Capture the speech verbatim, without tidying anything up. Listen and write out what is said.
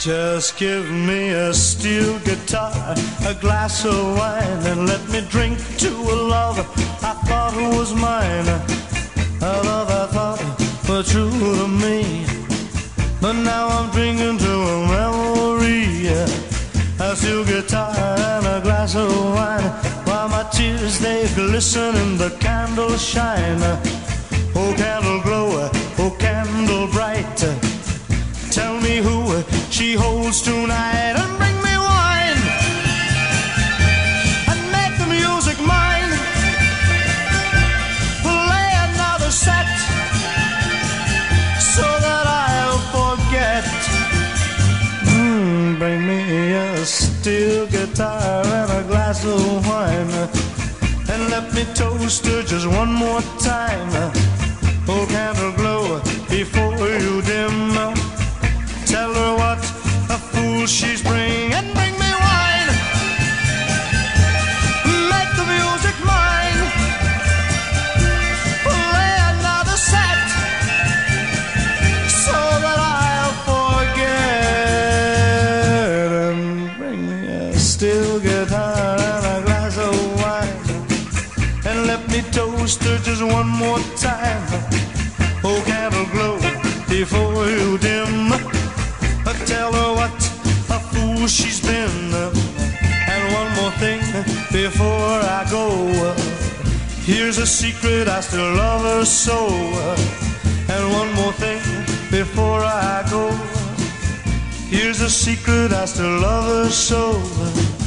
Just give me a steel guitar, a glass of wine, and let me drink to a love I thought was mine. A love I thought was true to me, but now I'm drinking to a memory. A steel guitar and a glass of wine, while my tears they glisten and the candles shine. Oh candle glow, oh candle bright, tell me who she holds tonight, and bring me wine and make the music mine. Play another set so that I'll forget. Mm, bring me a steel guitar and a glass of wine, and let me toast her just one more time. Oh candle glow before you dim, tell her what a fool she's bring, and bring me wine, make the music mine. Play another set so that I'll forget, and bring me a steel guitar and a glass of wine, and let me toast her just one more time. Oh candle glow before you dim, tell her what a fool she's been. And one more thing before I go, here's a secret, I still love her so. And one more thing before I go, here's a secret, I still love her so.